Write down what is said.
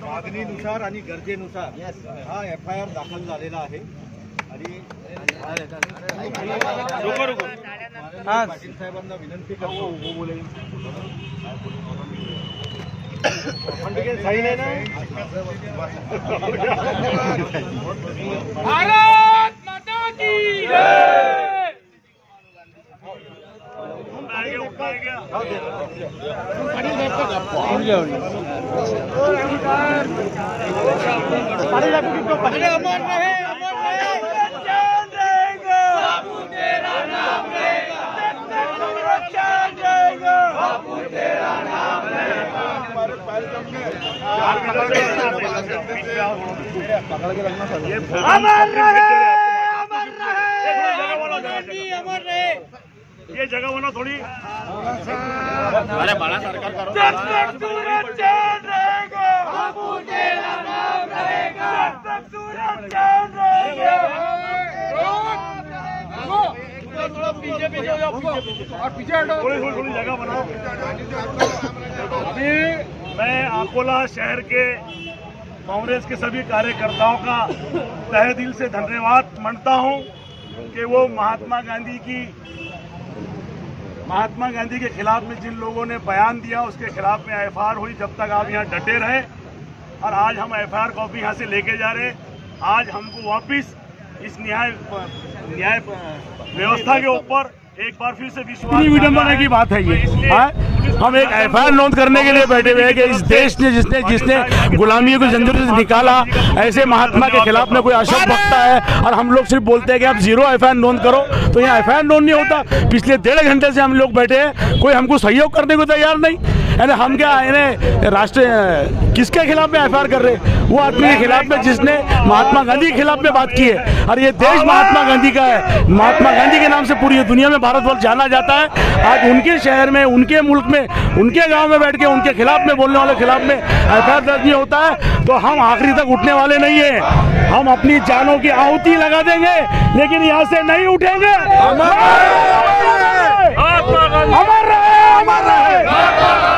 मागणीनुसार आणि गरजेनुसार हा FIR दाखल झालेला आहे आणि पाटील साहेबांना विनंती करतो सही नाही ना भारत माता की अमर रहे बापू तेरा नाम रहेगा बापू तेरा नाम रहेगा। अमर रहे अमर रहे। ये जगह होना थोड़ी अरे बड़ा सरकार करो सूरज चांद रहेगा बापू तेरा नाम रहेगा सूरज चांद रहेगा। थोड़ी जगह बनाओ। अभी मैं अकोला शहर के कांग्रेस के सभी कार्यकर्ताओं का तहे दिल से धन्यवाद मानता हूं कि वो महात्मा गांधी के खिलाफ में जिन लोगों ने बयान दिया उसके खिलाफ में FIR हुई। जब तक आप यहाँ डटे रहे और आज हम FIR कॉपी यहाँ से लेके जा रहे। आज हमको वापिस इस न्याय व्यवस्था के ऊपर एक बार फिर से विश्वास विडंबना की बात है ये। हम एक FIR नोंद करने के लिए बैठे हुए हैं कि इस देश ने जिसने गुलामी को जंजीरों से निकाला ऐसे महात्मा के खिलाफ में कोई अशब्द बकता है और हम लोग सिर्फ बोलते हैं कि आप 0 FIR नोंद करो। तो यहाँ FIR नोंद नहीं होता। पिछले 1.5 घंटे से हम लोग बैठे हैं, कोई हमको सहयोग करने को तैयार नहीं। यानी हम क्या राष्ट्रीय किसके खिलाफ में FIR कर रहे? वो आदमी के खिलाफ में जिसने महात्मा गांधी के खिलाफ में बात की है। और ये देश महात्मा गांधी का है। महात्मा गांधी के नाम से पूरी दुनिया में भारतवर्ष जाना जाता है। आज उनके शहर में, उनके मुल्क में, उनके गांव में बैठ के उनके खिलाफ में बोलने वाले खिलाफ में FIR दर्ज नहीं होता है तो हम आखिरी तक उठने वाले नहीं है। हम अपनी जानों की आहुति लगा देंगे लेकिन यहाँ से नहीं उठेंगे। अमर रहे, अमर रहे।